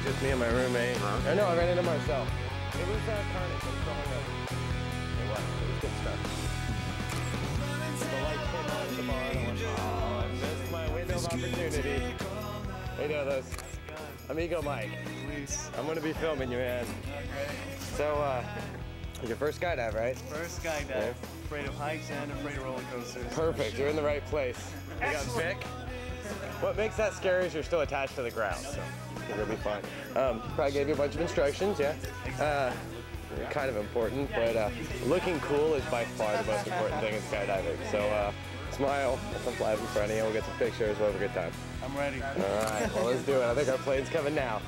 just me and my roommate. I know, I ran into myself. It was carnage. I'm throwing up. It was good stuff. The light came on at the bar and I went, oh, I missed my window of opportunity. Hey, know those. Amigo Mike. I'm gonna be filming you, man. So, it's your first skydive, right? First skydive. Yeah. Afraid of heights and afraid of roller coasters. Perfect. You're in the right place. You got Vic. What makes that scary is you're still attached to the ground, so it'll be fine. Probably gave you a bunch of instructions, yeah? Kind of important, but looking cool is by far the most important thing in skydiving. So smile, let them fly in front of you, we'll get some pictures, we'll have a good time. I'm ready. All right, well, let's do it. I think our plane's coming now.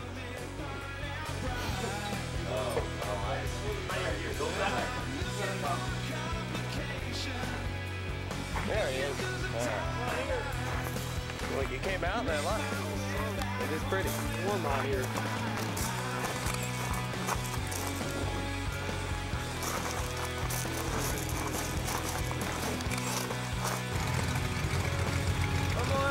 There he is. Look, you came out and I love it. It is pretty warm out here. One more.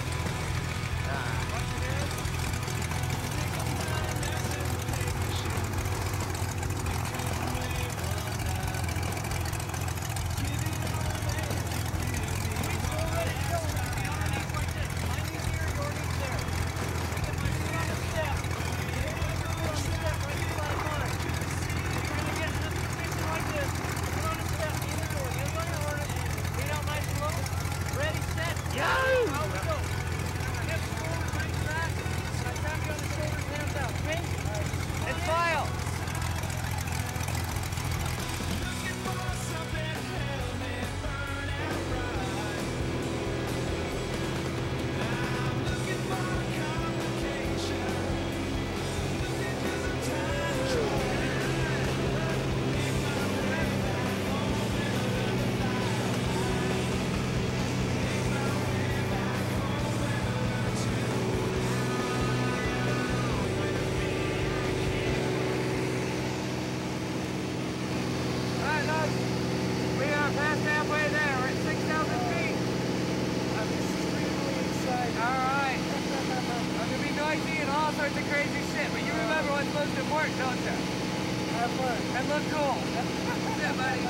Sorts of crazy shit, but you remember what's most important, don't you? Have fun. And look cool. Yeah, buddy.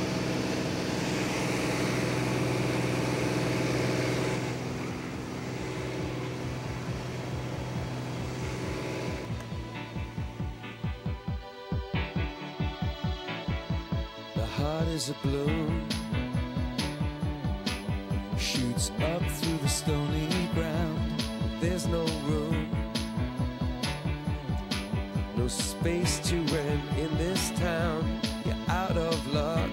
The heart is a balloon, shoots up through the stony ground. There's no room, no space to rent in this town. You're out of luck,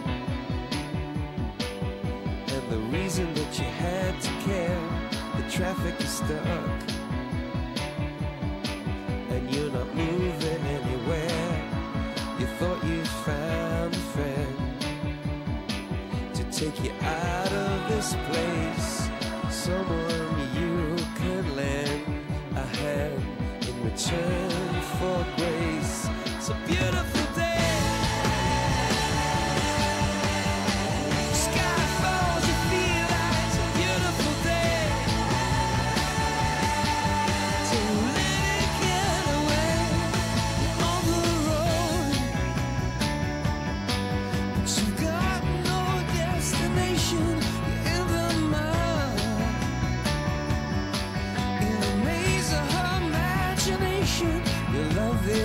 and the reason that you had to care, the traffic is stuck, and you're not moving anywhere. You thought you found a friend to take you out of this place, someone you can lend a hand in return for grace. It's a beautiful day. Sky falls, you feel like it's a beautiful day. So let it get away on the road, but you got no destination. You're in the mud, in the maze of her imagination. You love it.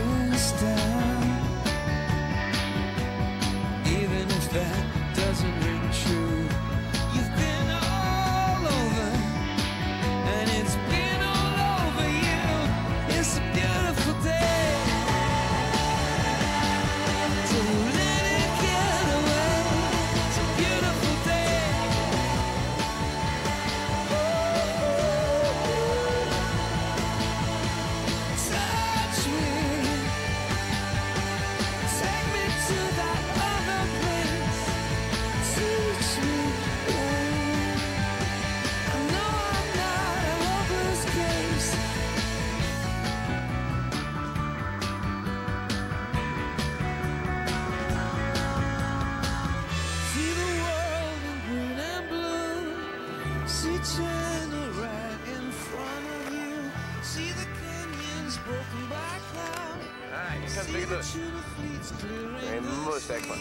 Most excellent.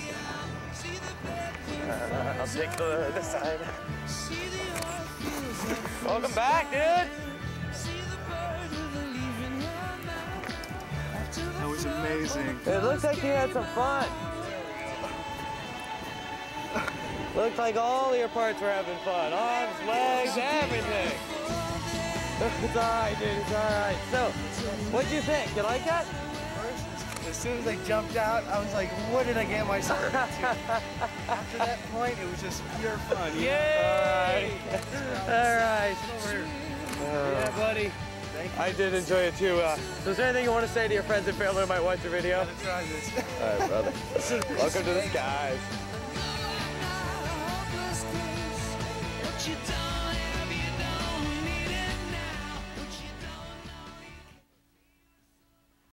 I'll take the side. Welcome back, dude. That was amazing. It looks like you had some fun. Looks like all your parts were having fun. Arms, legs, everything. It's alright, dude, it's alright. So, what'd you think? You like that? As soon as I jumped out, I was like, what did I get myself into? After that point, it was just pure fun. Yay! Alright. Yeah, buddy. Thank you. I did enjoy it too. So is there anything you want to say to your friends and family who might watch your video? Gotta try this. Alright, brother. Welcome to the skies. What you